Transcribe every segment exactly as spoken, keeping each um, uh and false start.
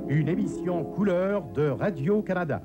Une émission couleur de Radio-Canada.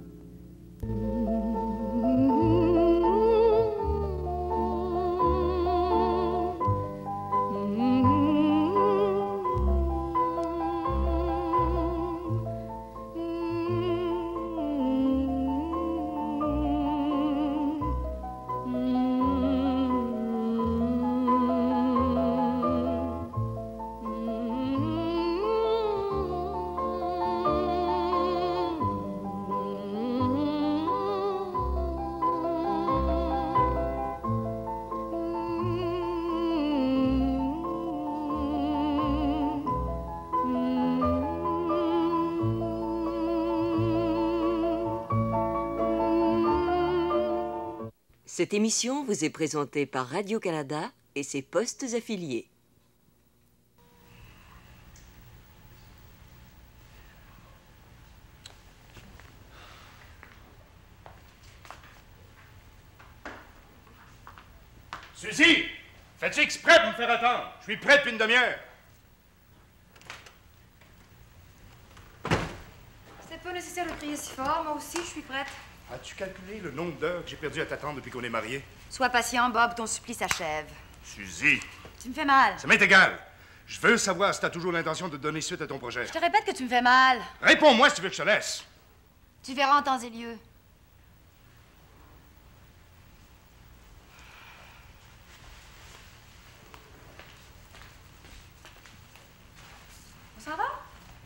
Cette émission vous est présentée par Radio-Canada et ses postes affiliés. Suzy! Faites exprès pour me faire attendre. Je suis prêt depuis une demi-heure. C'est pas nécessaire de crier si fort. Moi aussi, je suis prête. As-tu calculé le nombre d'heures que j'ai perdu à t'attendre depuis qu'on est mariés? Sois patient, Bob. Ton supplice achève. Suzy! Tu me fais mal. Ça m'est égal. Je veux savoir si t'as toujours l'intention de donner suite à ton projet. Je te répète que tu me fais mal. Réponds-moi si tu veux que je te laisse. Tu verras en temps et lieu. On s'en va?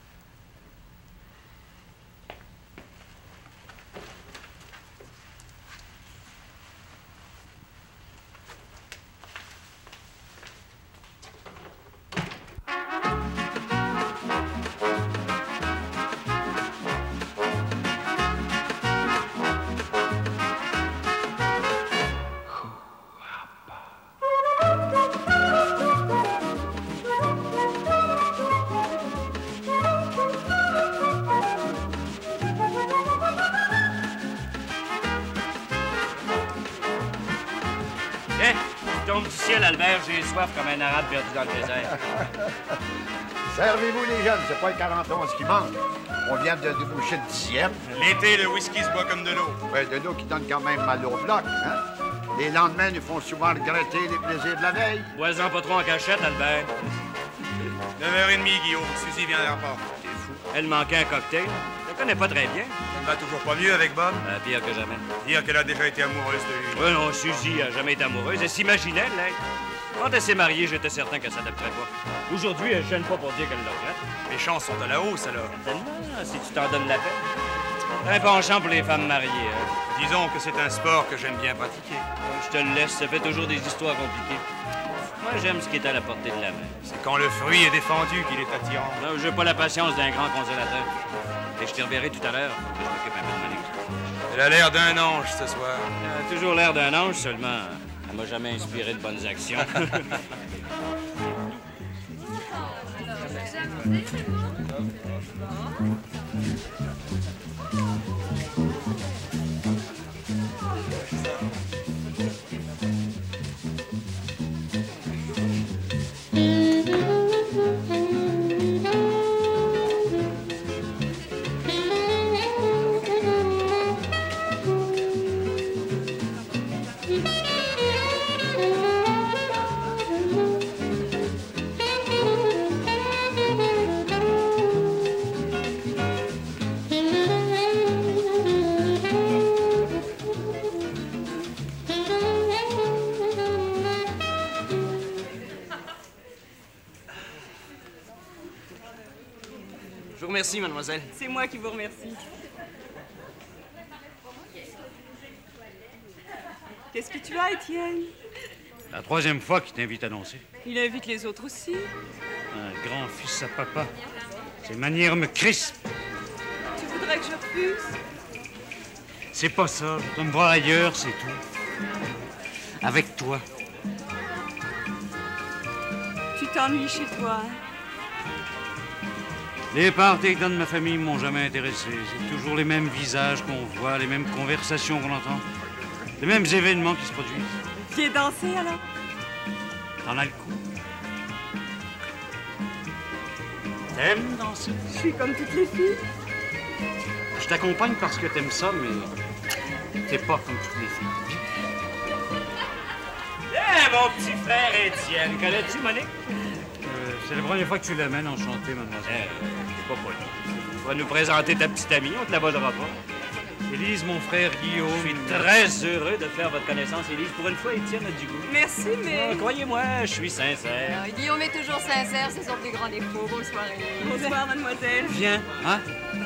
Albert, j'ai soif comme un arabe perdu dans le désert. Servez-vous, les jeunes, c'est pas le quarante et onze qui manque. On vient de déboucher le dixième. L'été, le whisky se boit comme de l'eau. Ouais, de l'eau qui donne quand même mal au bloc, hein? Les lendemains nous font souvent regretter les plaisirs de la veille. Bois-en pas trop en cachette, Albert. neuf heures trente, Guillaume. Suzy vient à l'aéroport. T'es fou. Elle manquait un cocktail. Je la connais pas très bien. Ça ne va toujours pas mieux avec Bob? Euh, pire que jamais. Dire qu'elle a déjà été amoureuse de lui. Oui, non, Suzy a jamais été amoureuse. Elle s'imaginait l'être. Quand elle s'est mariée, j'étais certain qu'elle s'adapterait pas. Aujourd'hui, elle ne gêne pas pour dire qu'elle le regrette. Les chances sont à la hausse, alors. Certainement, si tu t'en donnes la peine. T'as un penchant pour les femmes mariées, hein? Disons que c'est un sport que j'aime bien pratiquer. Je te le laisse, ça fait toujours des histoires compliquées. Moi, j'aime ce qui est à la portée de la main. C'est quand le fruit est défendu qu'il est attirant. Non, j'ai pas la patience d'un grand consolateur. Et je te reverrai tout à l'heure, que je m'occupe un peu de mon équipe. Elle a l'air d'un ange ce soir. Elle a toujours l'air d'un ange, seulement elle m'a jamais inspiré de bonnes actions. Merci, mademoiselle. C'est moi qui vous remercie. Qu'est-ce que tu as, Étienne? La troisième fois qu'il t'invite à danser. Il invite les autres aussi. Un grand fils à papa. Ses manières me crispent. Tu voudrais que je refuse? C'est pas ça. Je dois me voir ailleurs, c'est tout. Avec toi. Tu t'ennuies chez toi, hein? Les parties dans ma famille m'ont jamais intéressé. C'est toujours les mêmes visages qu'on voit, les mêmes conversations qu'on entend, les mêmes événements qui se produisent. Viens danser, alors? T'en as le coup. T'aimes danser? Je suis comme toutes les filles. Je t'accompagne parce que t'aimes ça, mais t'es pas comme toutes les filles. Eh, mon petit frère Étienne, connais-tu Monique? Euh, c'est la première fois que tu l'amènes, enchanté, mademoiselle. Eh, c'est pas poli. Tu vas nous présenter ta petite amie, on te la volera pas. Élise, mon frère Guillaume. Je suis très heureux de faire votre connaissance, Élise. Pour une fois, Étienne a du goût. Merci, mais... Ah, croyez-moi, je suis sincère. Alors, Guillaume est toujours sincère, c'est son plus grand défaut. Bonsoir, Élise. Bonsoir, mademoiselle. Viens, hein?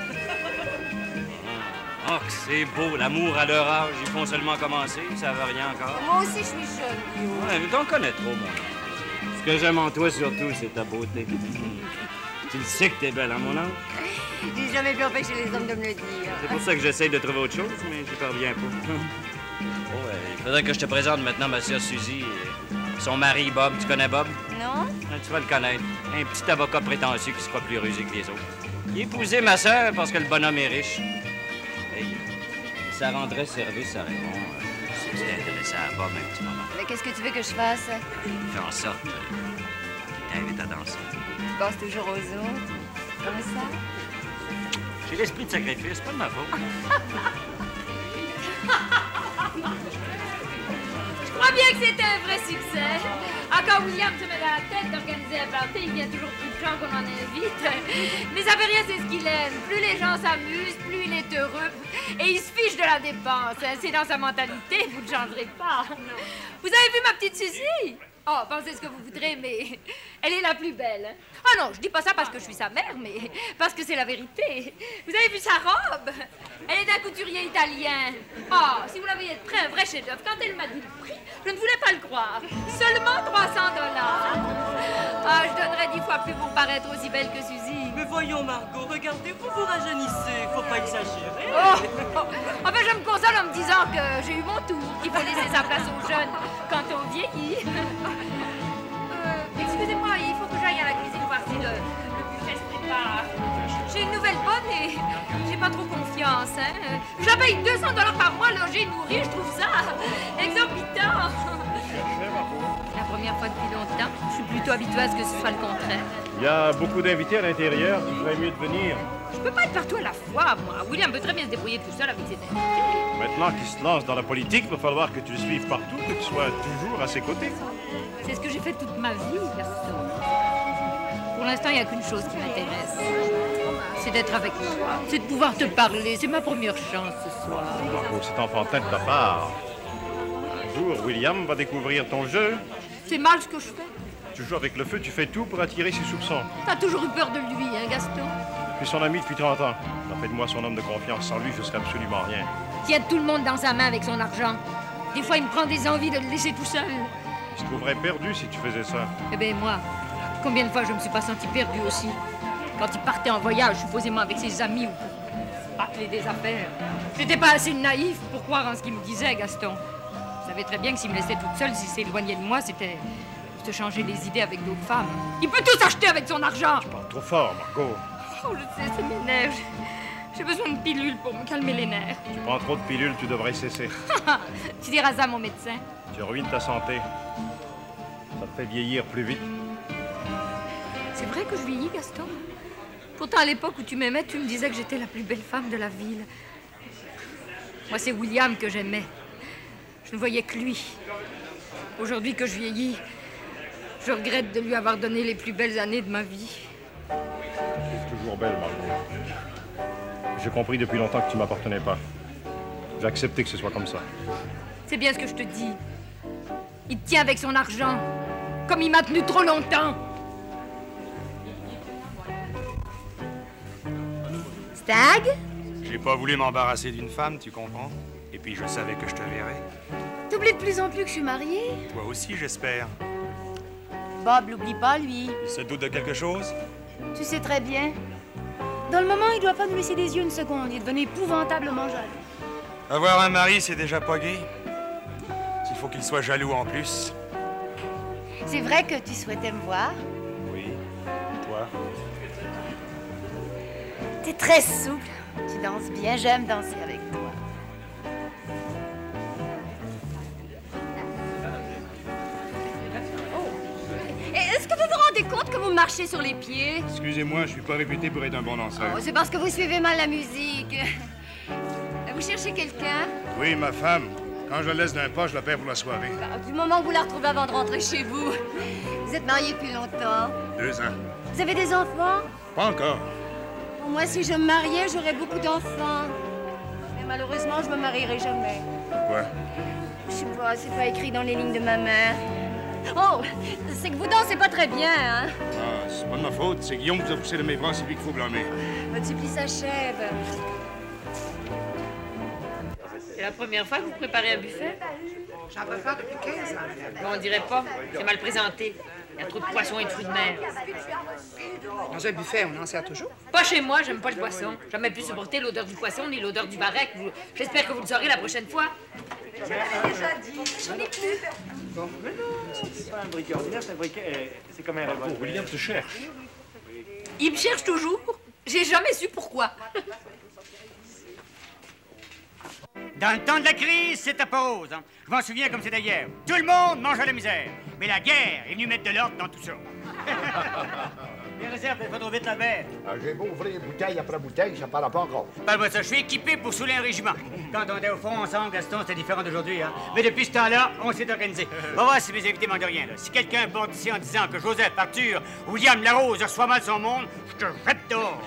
Oh, que c'est beau, l'amour à leur âge. Ils font seulement commencer, ça veut rien encore. Moi aussi, je suis jeune, Guillaume. Ouais, mais t'en connais trop, mon oncle. Ce que j'aime en toi, surtout, c'est ta beauté. Tu le sais que t'es belle, hein, mon oncle? J'ai jamais pu empêcher les hommes de me le dire. C'est pour ça que j'essaye de trouver autre chose, mais j'y parviens pas. Oh, ouais, il faudrait que je te présente maintenant ma sœur Suzy et son mari, Bob. Tu connais Bob? Non? Ah, tu vas le connaître. Un petit avocat prétentieux qui se croit plus rusé que les autres. Il épousait ma sœur parce que le bonhomme est riche. Hey, ça rendrait service à Raymond. Si tu t'intéressais à Bob un petit moment. Mais qu'est-ce que tu veux que je fasse? Fais en sorte euh, qu'il t'invite à danser. Tu penses toujours aux autres? Comme ça? J'ai l'esprit de sacrifice, pas de ma faute. Je crois bien que c'était un vrai succès. Encore William se met à la tête d'organiser un party, il y a toujours plus de gens qu'on en invite. Mais ça fait rien, c'est ce qu'il aime. Plus les gens s'amusent, plus il est heureux. Et il se fiche de la dépense. C'est dans sa mentalité, vous ne changerez pas. Vous avez vu ma petite Suzy? Oh, pensez ce que vous voudrez, mais elle est la plus belle. Ah non, je dis pas ça parce que je suis sa mère, mais parce que c'est la vérité. Vous avez vu sa robe? Elle est d'un couturier italien. Oh, si vous la voyez de près, un vrai chef-d'œuvre. Quand elle m'a dit le prix, je ne voulais pas le croire. Seulement trois cents dollars. Ah, je donnerais dix fois plus pour paraître aussi belle que Suzy. Mais voyons, Margot, regardez, vous vous rajeunissez. Faut pas exagérer. Oh, oh. Enfin, je me console en me disant que j'ai eu mon tour, qu'il faut laisser sa place aux jeunes quand on vieillit. Euh, excusez-moi, il faut que j'aille à la cuisine voir si le, le buffet se prépare. J'ai une nouvelle bonne et j'ai pas trop confiance, hein. Je la paye deux cents dollars par mois, logée, nourrie, je trouve ça exorbitant. La première fois depuis longtemps, je suis plutôt habituée à ce que ce soit le contraire. Il y a beaucoup d'invités à l'intérieur, tu ferais mieux de venir. Je peux pas être partout à la fois, moi. William peut très bien se débrouiller tout seul avec ses invités. Maintenant qu'il se lance dans la politique, il va falloir que tu le suives partout, que tu sois toujours à ses côtés. C'est ce que j'ai fait toute ma vie, Gaston. Pour l'instant, il n'y a qu'une chose qui m'intéresse. C'est d'être avec toi. C'est de pouvoir te parler. C'est ma première chance ce soir. Margot, c'est enfantin de ta part. Un jour, William va découvrir ton jeu. C'est mal ce que je fais. Tu joues avec le feu, tu fais tout pour attirer ses soupçons. T'as toujours eu peur de lui, hein, Gaston? Je suis son ami depuis trente ans. Fais-moi son homme de confiance. Sans lui, je serais absolument rien. Qui aide tout le monde dans sa main avec son argent. Des fois, il me prend des envies de le laisser tout seul. Il se trouverait perdu si tu faisais ça. Eh bien, moi, combien de fois je me suis pas senti perdu aussi? Quand il partait en voyage, supposément avec ses amis ou pour bâcler des affaires. J'étais pas assez naïf pour croire en ce qu'il me disait, Gaston. Je savais très bien que s'il me laissait toute seule, s'il s'éloignait de moi, c'était de changer les idées avec d'autres femmes. Il peut tout acheter avec son argent. Tu parles trop fort, Margot. Oh, je sais, ça m'énerve. J'ai besoin de pilules pour me calmer les nerfs. Tu prends trop de pilules, tu devrais cesser. Tu diras ça à mon médecin. Tu ruines ta santé. Ça te fait vieillir plus vite. C'est vrai que je vieillis, Gaston. Pourtant, à l'époque où tu m'aimais, tu me disais que j'étais la plus belle femme de la ville. Moi, c'est William que j'aimais. Je ne voyais que lui. Aujourd'hui que je vieillis, je regrette de lui avoir donné les plus belles années de ma vie. Tu es toujours belle, Margot. J'ai compris depuis longtemps que tu m'appartenais pas. J'ai accepté que ce soit comme ça. C'est bien ce que je te dis. Il te tient avec son argent, comme il m'a tenu trop longtemps. Stag? J'ai pas voulu m'embarrasser d'une femme, tu comprends? Et puis je savais que je te verrais. T'oublies de plus en plus que je suis mariée? Toi aussi, j'espère. Bob, l'oublie pas, lui. Il se doute de quelque chose? Tu sais très bien. Dans le moment, il doit pas nous laisser des yeux une seconde. Il est devenu épouvantablement jaloux. Avoir un mari, c'est déjà pas gai. S'il faut qu'il soit jaloux en plus. C'est vrai que tu souhaitais me voir? Oui. Toi? T'es très souple. Tu danses bien. J'aime danser avec toi. Est-ce que vous vous rendez compte que vous toujours marcher sur les pieds? Excusez-moi, je suis pas réputé pour être un bon danseur. Oh, c'est parce que vous suivez mal la musique. Vous cherchez quelqu'un? Oui, ma femme. Quand je la laisse d'un pas, je la perds pour la soirée. Bah, du moment que vous la retrouvez avant de rentrer chez vous. Vous êtes mariés depuis longtemps. Deux ans. Vous avez des enfants? Pas encore. Bon, moi, si je me mariais, j'aurais beaucoup d'enfants. Mais malheureusement, je me marierai jamais. Pourquoi? Je sais pas, c'est pas écrit dans les lignes de ma mère. Oh, c'est que vous dansez pas très bien, hein? Ah, c'est pas de ma faute. C'est Guillaume qui vous a poussé de mes bras, c'est lui qu'il faut blâmer. Votre supplice s'achève. C'est la première fois que vous préparez un buffet? J'en prépare depuis quinze ans. Bon, on dirait pas. C'est mal présenté. Il y a trop de poissons et de fruits de mer. Dans un buffet, on en sert toujours. Pas chez moi, j'aime pas le poisson. J'ai jamais pu supporter l'odeur du poisson ni l'odeur du varech. Vous... J'espère que vous le saurez la prochaine fois. Déjà dit. J'en ai plus. Bon, mais non, c'est pas un briquet ordinaire, c'est un briquet... euh, c'est comme un revolver. Oh, William te cherche. Il me cherche toujours. J'ai jamais su pourquoi. Dans le temps de la crise, c'était pause. Hein. Je m'en souviens comme c'était hier. Tout le monde mange à la misère. Mais la guerre est venue mettre de l'ordre dans tout ça. Les réserves, faites pas trop vite la bête. Ah, j'ai beau ouvrir bouteille après bouteille, ça parle pas encore. Parle-moi de ça, je suis équipé pour saouler un régiment. Quand on était au fond ensemble, Gaston, c'était différent d'aujourd'hui. Hein. Mais depuis ce temps-là, on s'est organisé. On va voir si mes invités manquent de rien. Là. Si quelqu'un borde ici en disant que Joseph, Arthur, William Larose reçoit mal son monde, je te jette dehors.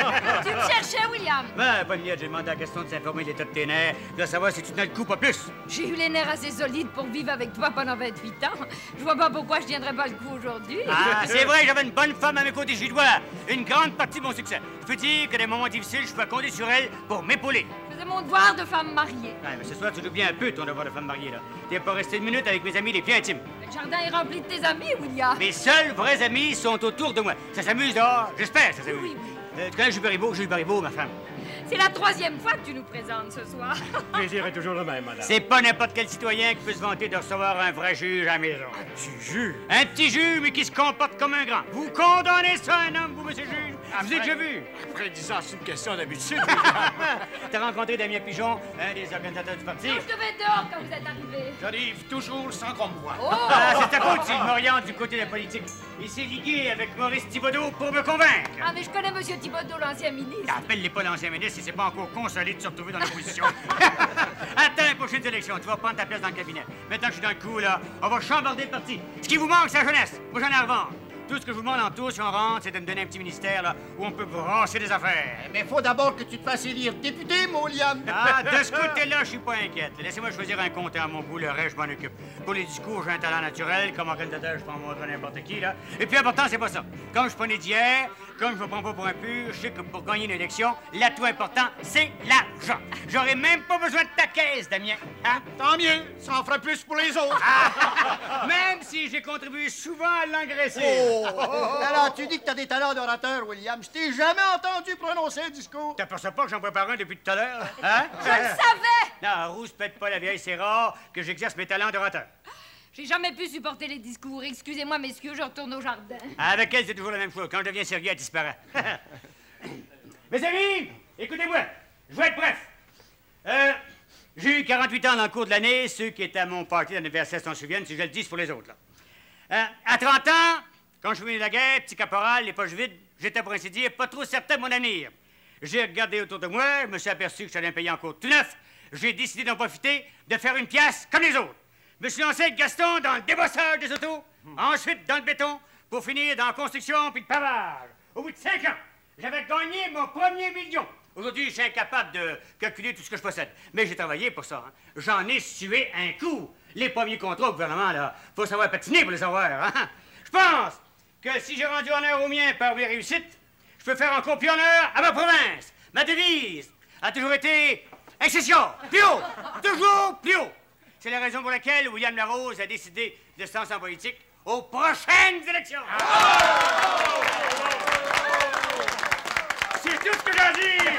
Tu me cherchais, William? Ben, pas de miette, j'ai demandé à Gaston de s'informer de l'état de tes nerfs, de savoir si tu tenais le coup, pas plus. J'ai eu les nerfs assez solides pour vivre avec toi pendant vingt-huit ans. Je vois pas pourquoi je tiendrais pas le coup aujourd'hui. Ah, c'est vrai, j'avais une bonne femme à mes côtés, j'y dois. Une grande partie de mon succès. Je peux dire que des moments difficiles, je peux compter sur elle pour m'épauler. C'est mon devoir de femme mariée. Ouais, mais ce soir, tu oublies un peu ton devoir de femme mariée, là. T'es pas resté une minute avec mes amis les plus intimes. Le jardin est rempli de tes amis, William. Mes seuls vrais amis sont autour de moi. Ça s'amuse dehors, j'espère, ça s'amuse. Oui, oui. Euh, tu connais Jules Baribeau? Jules Baribeau, ma femme. C'est la troisième fois que tu nous présentes ce soir. Le plaisir est toujours le même, madame. C'est pas n'importe quel citoyen qui peut se vanter de recevoir un vrai juge à la maison. Un petit juge? Un petit juge, mais qui se comporte comme un grand. Vous condamnez ça, un homme, vous, monsieur juge? Je vous ai déjà vu. Après dix ans, c'est une question d'habitude. T'as rencontré Damien Pigeon, un des organisateurs du parti? Non, je devais être dehors quand vous êtes arrivé. J'arrive toujours sans qu'on me voie. Oh! Ah, c'est ta faute s'il m'oriente du côté de la politique. Il s'est ligué avec Maurice Thibodeau pour me convaincre. Ah, mais je connais M. Thibodeau, l'ancien ministre. Appelle-les pas l'ancien ministre si c'est pas encore consolé de se retrouver dans l'opposition. Attends les prochaines élections, tu vas prendre ta place dans le cabinet. Maintenant que je suis dans le coup, là, on va chambarder le parti. Ce qui vous manque, c'est la jeunesse. Moi, j'en ai à revendre. Tout ce que je vous demande en tout, si on rentre, c'est de me donner un petit ministère, là, où on peut brasser des affaires. Mais faut d'abord que tu te fasses élire député, mon William. Ah, de ce côté-là, je suis pas inquiète. Laissez-moi choisir un compte à mon goût, le reste, je m'en occupe. Pour les discours, j'ai un talent naturel. Comme organisateur, je peux en montrer n'importe qui, là. Et puis, important, c'est pas ça. Comme je suis pas né d'hier, comme je me prends pas pour un pur, je sais que pour gagner une élection, l'atout important, c'est l'argent. J'aurais même pas besoin de ta caisse, Damien. Hein? Tant mieux, ça en fera plus pour les autres. Ah, même si j'ai contribué souvent à l'engraisser. Oh, oh, oh. Alors, tu dis que t'as des talents d'orateur, William. Je t'ai jamais entendu prononcer un discours. T'aperçois pas que j'en prépare un depuis tout à l'heure? Hein? Je le savais! Non, rousse pète pas la vieille, c'est rare que j'exerce mes talents d'orateur. J'ai jamais pu supporter les discours. Excusez-moi, messieurs, je retourne au jardin. Avec elle, c'est toujours la même chose. Quand je deviens sérieux, elle disparaît. Mes amis, écoutez-moi. Je vais être bref. Euh, j'ai eu quarante-huit ans dans le cours de l'année. Ceux qui étaient à mon party d'anniversaire s'en souviennent. Si je le dis, c'est pour les autres, là. Euh, à trente ans, quand je suis venu de la guerre, petit caporal, les poches vides, j'étais, pour ainsi dire, pas trop certain de mon avenir. J'ai regardé autour de moi, je me suis aperçu que j'allais me payer encore tout neuf. J'ai décidé d'en profiter, de faire une pièce comme les autres. Je me suis lancé avec Gaston dans le débossage des autos, ensuite dans le béton, pour finir dans la construction puis le pavage. Au bout de cinq ans, j'avais gagné mon premier million. Aujourd'hui, je suis incapable de calculer tout ce que je possède. Mais j'ai travaillé pour ça. Hein. J'en ai sué un coup. Les premiers contrats au gouvernement, là, faut savoir patiner pour les avoir. Hein. Je pense que si j'ai rendu honneur au mien par mes réussites, je peux faire encore plus honneur à ma province. Ma devise a toujours été Excelsior, plus haut, toujours plus haut. C'est la raison pour laquelle William Larose a décidé de se lancer en politique aux prochaines élections. C'est tout ce que j'ai à dire.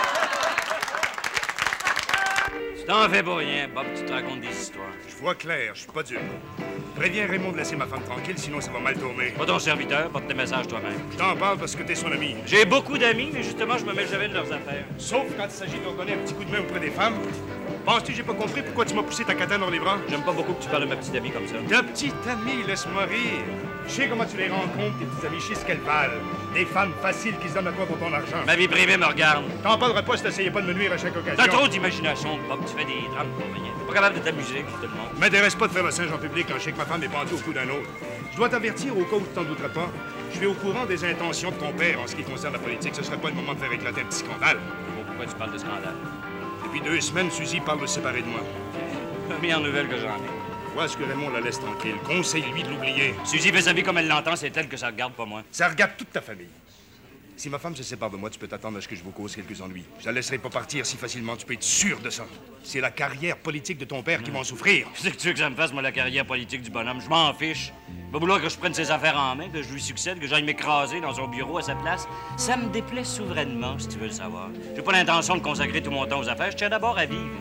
Tu t'en fais pas rien, Bob, tu te racontes des histoires. Je vois clair, je suis pas dur. Préviens Raymond de laisser ma femme tranquille, sinon ça va mal tourner. Pas ton serviteur, porte tes messages toi-même. Je t'en parle parce que t'es son ami. J'ai beaucoup d'amis, mais justement, je me mêle jamais de leurs affaires. Sauf quand il s'agit de leur donner un petit coup de main auprès des femmes. Penses-tu que j'ai pas compris pourquoi tu m'as poussé ta katane dans les bras? J'aime pas beaucoup que tu parles de ma petite amie comme ça. Ta petite amie, laisse-moi rire. Je sais comment tu les rencontres, tes petits amis, je sais ce qu'elles valent. Des femmes faciles qui se donnent à toi pour ton argent. Ma vie privée me regarde. T'en parleras pas si t'essayais pas de me nuire à chaque occasion. T'as trop d'imagination, Bob. Tu fais des drames pour rien. T'es pas capable de t'amuser, comme tout le monde. M'intéresse pas de faire le singe en public quand je sais que ma femme est pendue au cou d'un autre. Je dois t'avertir au cas où tu t'en douterais pas. Je suis au courant des intentions de ton père en ce qui concerne la politique. Ce serait pas le moment de faire éclater un petit scandale. Bon, pourquoi tu parles de scandale? Depuis deux semaines, Suzy parle de se séparer de moi. Première nouvelle que j'en ai. Vois ce que Raymond la laisse tranquille. Conseille-lui de l'oublier. Suzy fait sa vie comme elle l'entend, c'est elle que ça regarde, pas moi. Ça regarde toute ta famille. Si ma femme se sépare de moi, tu peux t'attendre à ce que je vous cause quelques ennuis. Je la laisserai pas partir si facilement, tu peux être sûr de ça. C'est la carrière politique de ton père qui va en souffrir. Qu'est-ce que tu veux que ça me fasse, moi, la carrière politique du bonhomme? Je m'en fiche. Il va vouloir que je prenne ses affaires en main, que je lui succède, que j'aille m'écraser dans son bureau à sa place. Ça me déplaît souverainement, si tu veux le savoir. J'ai pas l'intention de consacrer tout mon temps aux affaires. Je tiens d'abord à vivre.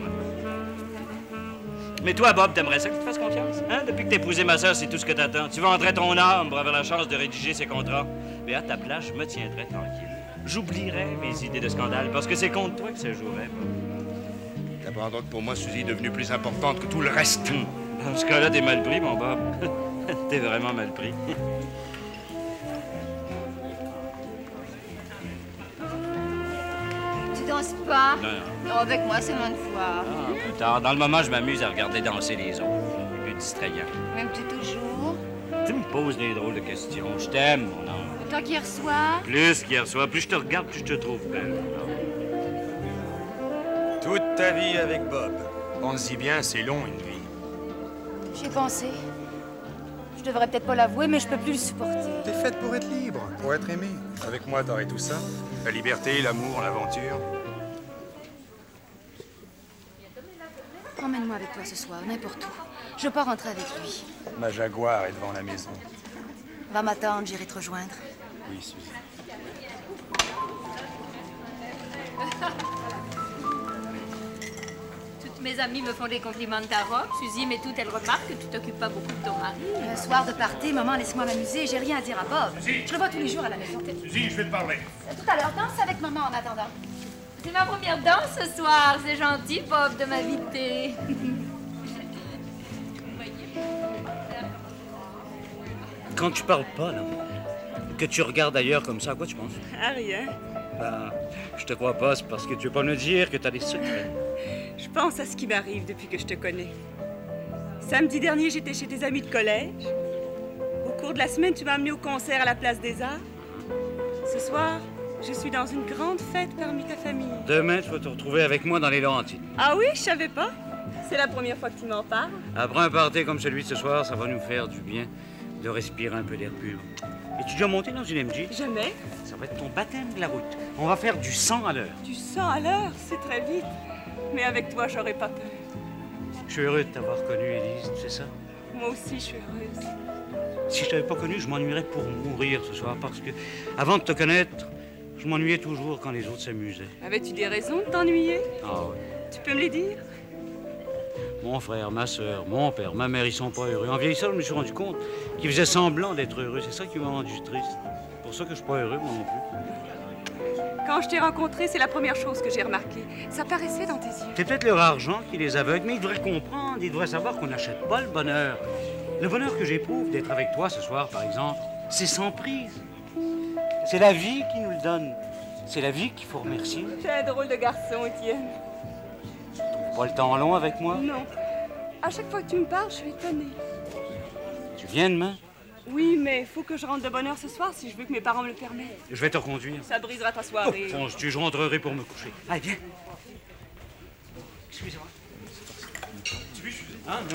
Mais toi, Bob, t'aimerais ça que tu te fasses confiance? Hein? Depuis que t'as épousé ma sœur, c'est tout ce que t'attends. Tu vendrais ton âme pour avoir la chance de rédiger ses contrats. Mais à ta place, je me tiendrais tranquille. J'oublierais mes idées de scandale, parce que c'est contre toi que ça jouerait. T'apprendras que pour moi, Suzy est devenue plus importante que tout le reste. Hum. Dans ce cas-là, t'es mal pris, mon Bob. T'es vraiment mal pris. Tu danses pas? Non, non. Non, avec moi, c'est moins de fois. Ah, plus tard. Dans le moment, je m'amuse à regarder danser les autres. C'est un peu distrayant. M'aimes-tu toujours? Tu me poses des drôles de questions. Je t'aime, mon ange. Autant qu'hier soir? Plus qu'hier soir, plus je te regarde, plus je te trouve belle. Toute ta vie avec Bob. Pense-y bien, c'est long, une vie. J'y ai pensé. Je devrais peut-être pas l'avouer, mais je peux plus le supporter. T'es faite pour être libre, pour être aimée. Avec moi, t'aurais tout ça. La liberté, l'amour, l'aventure. Emmène-moi avec toi ce soir, n'importe où. Je veux pas rentrer avec lui. Ma Jaguar est devant la maison. Va m'attendre, j'irai te rejoindre. Oui, Suzy. Toutes mes amies me font des compliments de ta robe, Suzy, mais toutes elles remarquent que tu t'occupes pas beaucoup de ton mari. Un soir de party, maman, laisse-moi m'amuser. J'ai rien à dire à Bob. Suzy. Je le vois tous les jours à la maison. Suzy, je vais te parler. Tout à l'heure, danse avec maman en attendant. C'est ma première danse ce soir. C'est gentil, Bob, de m'inviter. Quand tu parles pas, là, que tu regardes ailleurs comme ça, à quoi tu penses? À rien. Ben, je te crois pas, c'est parce que tu veux pas me dire que t'as des secrets. Je pense à ce qui m'arrive depuis que je te connais. Samedi dernier, j'étais chez tes amis de collège. Au cours de la semaine, tu m'as amené au concert à la Place des Arts. Ce soir, je suis dans une grande fête parmi ta famille. Demain, tu vas te retrouver avec moi dans les Laurentides. Ah oui, je savais pas. C'est la première fois que tu m'en parles. Après un party comme celui de ce soir, ça va nous faire du bien de respirer un peu d'air pur. Es-tu déjà monté dans une M G? Jamais. Ça va être ton baptême de la route. On va faire du cent à l'heure. Du cent à l'heure, c'est très vite. Mais avec toi, j'aurais pas peur. Je suis heureux de t'avoir connue, Élise, tu sais ça? Moi aussi, je suis heureuse. Si je t'avais pas connue, je m'ennuierais pour mourir ce soir, parce que, avant de te connaître, je m'ennuyais toujours quand les autres s'amusaient. Avais-tu des raisons de t'ennuyer? Ah oui. Tu peux me les dire? Mon frère, ma soeur, mon père, ma mère, ils sont pas heureux. En vieillissant, je me suis rendu compte qu'ils faisaient semblant d'être heureux. C'est ça qui m'a rendu triste. C'est pour ça que je suis pas heureux, moi non plus. Quand je t'ai rencontré, c'est la première chose que j'ai remarquée. Ça paraissait dans tes yeux. C'est peut-être leur argent qui les aveugle, mais ils devraient comprendre, ils devraient savoir qu'on n'achète pas le bonheur. Le bonheur que j'éprouve d'être avec toi ce soir, par exemple, c'est sans prise. C'est la vie qui nous le donne. C'est la vie qu'il faut remercier. Tu es un drôle de garçon, Étienne. Tu trouves pas le temps long avec moi? Non. À chaque fois que tu me parles, je suis étonnée. Tu viens demain? Oui, mais faut que je rentre de bonne heure ce soir si je veux que mes parents me le permettent. Je vais te reconduire. Ça brisera ta soirée. Oh, penses-tu, je rentrerai pour me coucher. Allez, viens. Excusez-moi. Tu veux, je suis... Ah, non.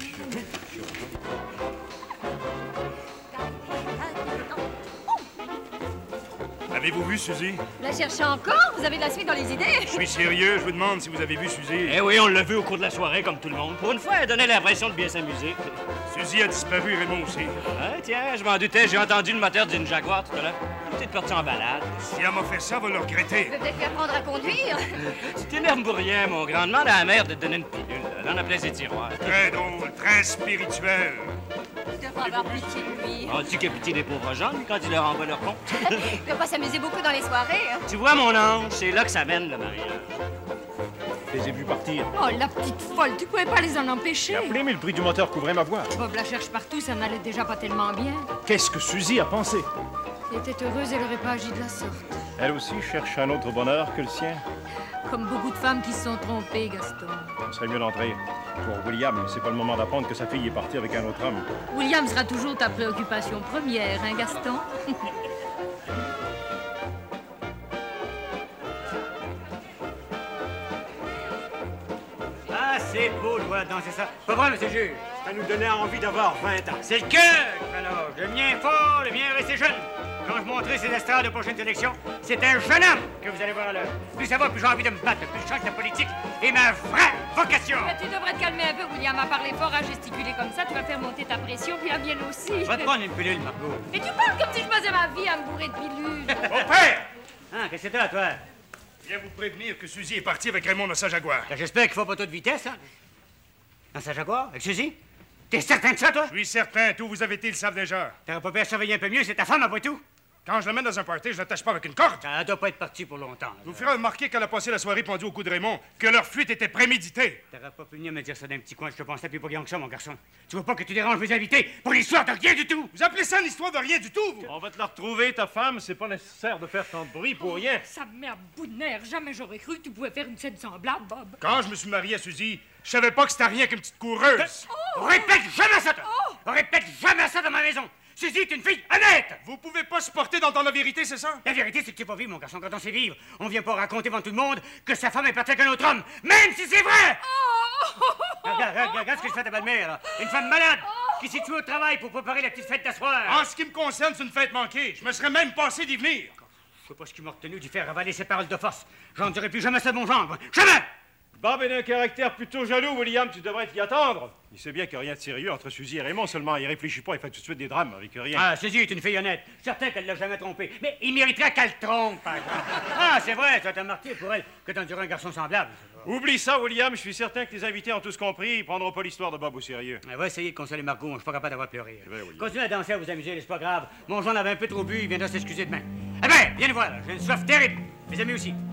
Avez-vous vu Suzy? La cherchez encore? Vous avez de la suite dans les idées? Je suis sérieux, je vous demande si vous avez vu Suzy. Eh oui, on l'a vu au cours de la soirée, comme tout le monde. Pour une fois, elle donnait l'impression de bien s'amuser. Suzy a disparu, Raymond aussi. Ah, tiens, je m'en doutais, j'ai entendu le moteur d'une Jaguar tout à l'heure. Peut-être parti en balade. Si elle m'a fait ça, elle va le regretter. Je vais peut-être lui apprendre à conduire. Tu t'énerves pour rien, mon grand. Demande à la mère de te donner une pilule. Elle en a plein ses tiroirs. Très drôle, très spirituel. Tu devrais avoir pitié de lui. On dit qu'il a pitié des pauvres gens, lui, quand il leur envoie leur compte. Il ne va pas s'amuser beaucoup dans les soirées. Hein. Tu vois, mon ange, c'est là que ça mène, le mariage. Je les ai vus partir. Oh, la petite folle, tu pouvais pas les en empêcher. J'ai appelé, mais le bruit du moteur couvrait ma voix. Bob la cherche partout, ça n'allait déjà pas tellement bien. Qu'est-ce que Suzy a pensé? Si elle était heureuse, elle aurait pas agi de la sorte. Elle aussi cherche un autre bonheur que le sien. Comme beaucoup de femmes qui se sont trompées, Gaston. Ce serait mieux d'entrer. Pour William, c'est pas le moment d'apprendre que sa fille est partie avec un autre homme. William sera toujours ta préoccupation première, hein, Gaston? Ah, c'est beau de voir danser ça. Pas vrai, monsieur le juge? Ça nous donnait envie d'avoir vingt ans. C'est le cœur, alors. Le mien est fort, le mien est resté jeune. Quand je montrerai ces estrades aux prochaines élections, c'est un jeune homme que vous allez voir à l'heure. Plus ça va, plus j'ai envie de me battre, plus je sens que la politique est ma vraie vocation. Mais tu devrais te calmer un peu, William, à parler fort, à gesticuler comme ça, tu vas faire monter ta pression, puis la mienne aussi. Va te prendre une pilule, Margot. Mais tu parles comme si je passais ma vie à me bourrer de pilules. Mon père! Hein, qu'est-ce que t'as, toi? Je viens vous prévenir que Suzy est partie avec Raymond dans sa Jaguar. J'espère qu'il faut pas trop de vitesse, hein? Dans sa Jaguar, avec Suzy? T'es certain de ça, toi? Je suis certain, tous vous avez été le savent déjà. T'aurais pas pu la surveiller un peu mieux, c'est ta femme, après tout? Quand je l'amène dans un party, je l'attache pas avec une corde. Ça doit pas être parti pour longtemps. Je vous ferai remarquer qu'elle a passé la soirée pendue au cou de Raymond, que leur fuite était préméditée. T'aurais pas pu venir me dire ça d'un petit coin, je te pensais plus brillant que ça, mon garçon. Tu vois pas que tu déranges mes invités pour l'histoire de rien du tout? Vous appelez ça une histoire de rien du tout, vous? On va te la retrouver, ta femme. C'est pas nécessaire de faire tant de bruit pour rien. Ça me met à bout de nerfs. Jamais j'aurais cru que tu pouvais faire une scène semblable, Bob. Quand je me suis marié à Suzy, je savais pas que c'était rien qu'une petite coureuse. Oh! Répète jamais ça, toi! Oh! Répète jamais ça dans ma maison! Suzy est une fille honnête! Vous pouvez pas supporter d'entendre la vérité, c'est ça? La vérité, c'est que tu pas vivre, mon garçon. Quand on sait vivre, on vient pas raconter devant tout le monde que sa femme est partie avec un autre homme, même si c'est vrai! Oh! Regarde, regarde, regarde ce que je fais à ta belle-mère, là. Une femme malade qui s'est tuée au travail pour préparer la petite fête d'asseoir. En ce qui me concerne, c'est une fête manquée. Je me serais même passé d'y venir. Je sais pas ce qui m'a retenu d'y faire avaler ses paroles de force. J'en dirai plus jamais ça de mon gendre. Jamais! Bob est d'un caractère plutôt jaloux, William. Tu devrais t'y attendre. Il sait bien qu'il n'y a rien de sérieux entre Suzy et Raymond. Seulement, il réfléchit pas. Il fait tout de suite des drames avec rien. Ah, Suzy est une fille honnête. Certain qu'elle l'a jamais trompé. Mais il mériterait qu'elle trompe, par exemple. Ah, c'est vrai, c'est un martyr pour elle que d'endurer un garçon semblable. Oublie ça, William. Je suis certain que les invités ont tous compris. Ils prendront pas l'histoire de Bob au sérieux. Elle va essayer de consoler Margot. Je suis pas capable d'avoir pleuré. Vrai, William. Continuez à danser, à vous amuser, c'est pas grave. Mon Jean avait un peu trop bu. Il viendra s'excuser demain. Eh ben, viens le voir, là. J'ai une soif terrible. Mes amis aussi.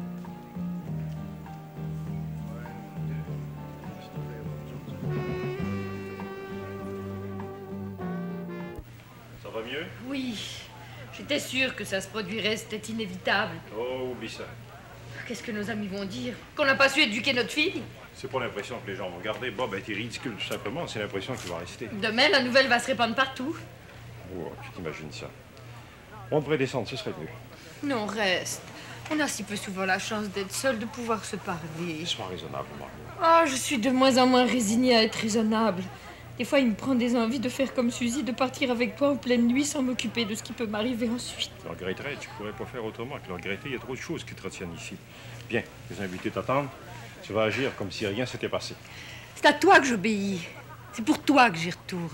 Ça va mieux? Oui. J'étais sûre que ça se produirait, c'était inévitable. Oh, oublie ça. Qu'est-ce que nos amis vont dire? Qu'on n'a pas su éduquer notre fille? C'est pas l'impression que les gens vont garder. Bob a été ridicule, tout simplement. C'est l'impression qu'il va rester. Demain, la nouvelle va se répandre partout. Oh, tu t'imagines ça. On devrait descendre, ce serait mieux. Non, reste. On a si peu souvent la chance d'être seuls, de pouvoir se parler. Sois raisonnable, Margot. Ah, je suis de moins en moins résignée à être raisonnable. Des fois, il me prend des envies de faire comme Suzy, de partir avec toi en pleine nuit sans m'occuper de ce qui peut m'arriver ensuite. Tu le regretterais, tu pourrais pas faire autrement que le regretter. Il y a trop de choses qui te retiennent ici. Bien, les invités t'attendent. Tu vas agir comme si rien s'était passé. C'est à toi que j'obéis. C'est pour toi que j'y retourne.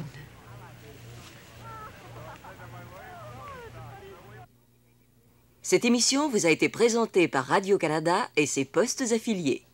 Cette émission vous a été présentée par Radio-Canada et ses postes affiliés.